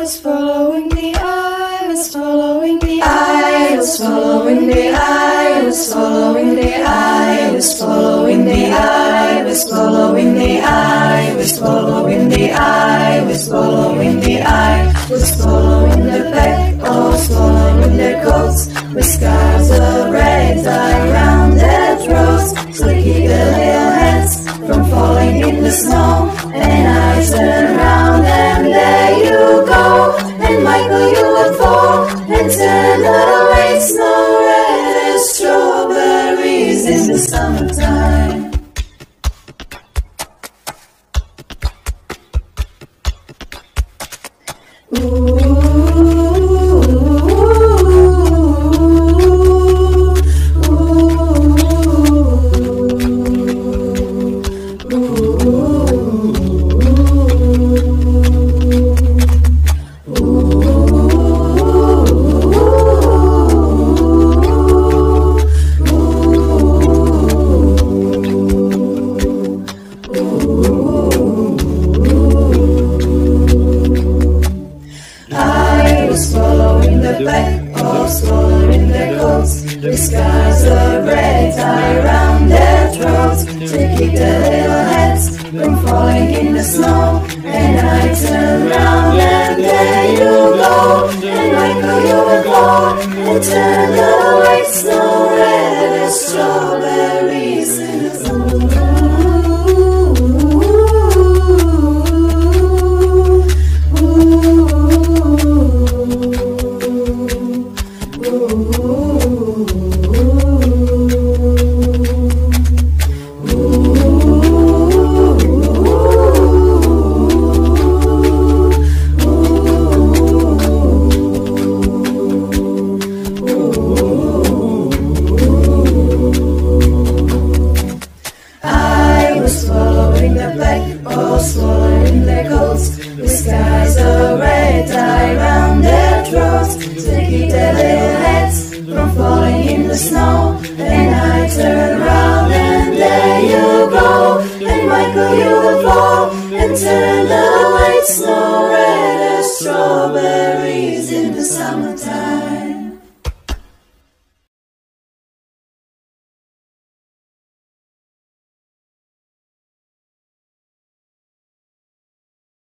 was following the eye, was following the eye, was following the eye, was following the eye, was following the eye, was following the eye, was following the eye, was following the eye, was following the pack, was following their coats, with scarves of red dye round their throats, to keep their little hands from falling in the snow. And I turn around and there you go, and Michael, you would fall and turn away. Snow red as strawberries in the summertime. Swallowing their coats, with scarves of red tie round their throats, to keep their little heads from falling in the snow. And I turn round and there you go, and Michael, you would fall and turn away. Snow red as strawberries in the summer. Swallowing their coats, with skies of red tie round their throats, to keep their little heads from falling in the snow. And I turn round and there you go, and Michael, you would fall and turn away. Snow red as strawberries in